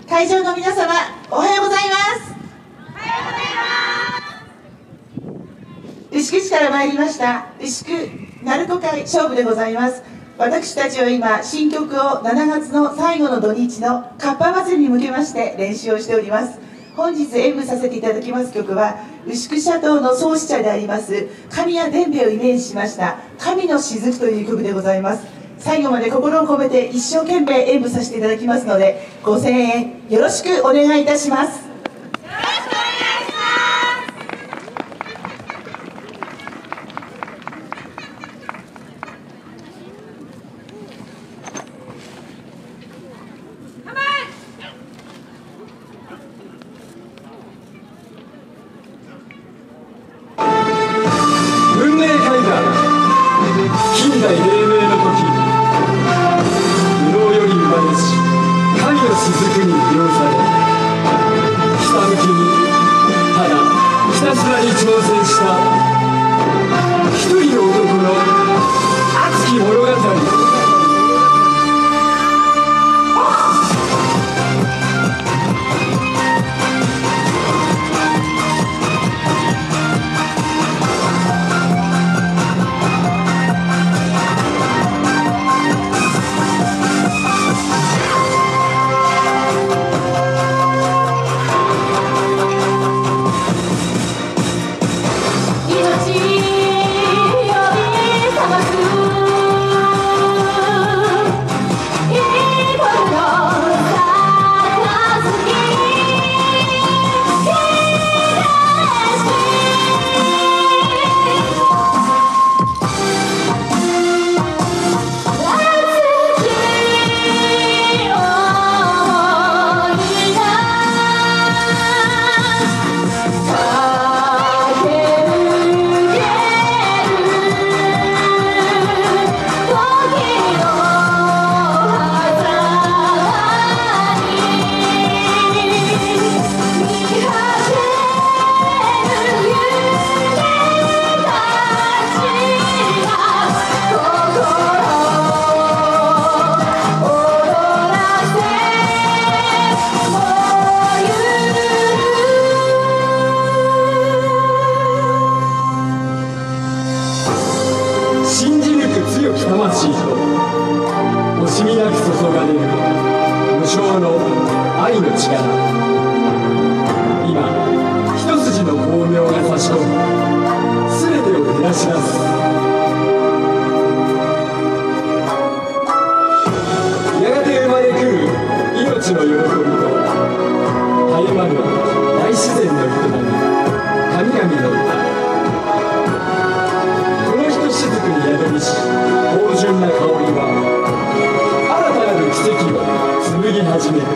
会場の皆様、おはようございます。牛久市から参りました牛久鳴子会勝負でございます。私たちは今新曲を7月の最後の土日のかっぱ祭りに向けまして練習をしております。本日演舞させていただきます曲は牛久シャトーの創始者であります神谷伝兵衛をイメージしました「神の雫」という曲でございます。最後まで心を込めて一生懸命演舞させていただきますので、ご声援よろしくお願いいたします。 文明開化、近代黎明の時、右脳より生まれし神の雫に利用され、ひたむきにただひたすらに挑戦した一人の男の熱き物語。信じ抜く強き魂と惜しみなく注がれる無償の愛の力。今一筋の光明が差し込み全てを照らし出す。やがて生まれ来る命の喜びとたゆまぬ大自然の営み、神々の歌。雫に宿りし芳醇な香りは新たなる奇跡を紡ぎ始める。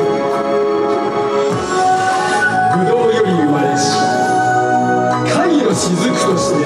ぶどうより生まれし神の雫として。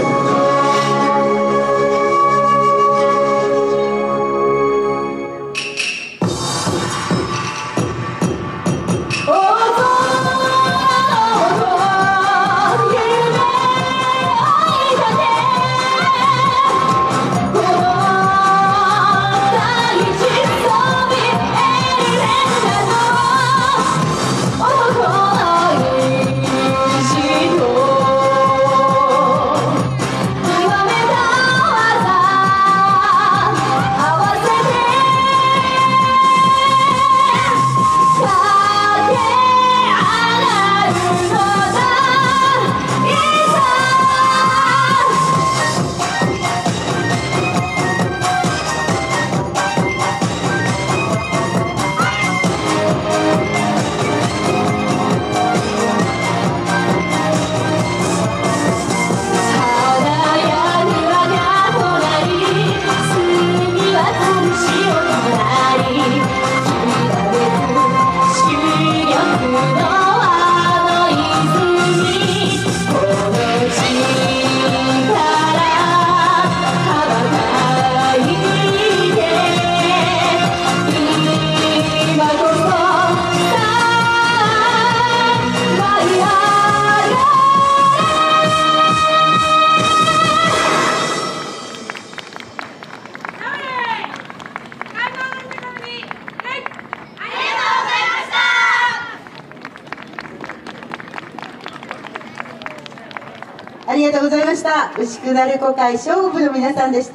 ありがとうございました。牛久鳴子会勝負の皆さんでした。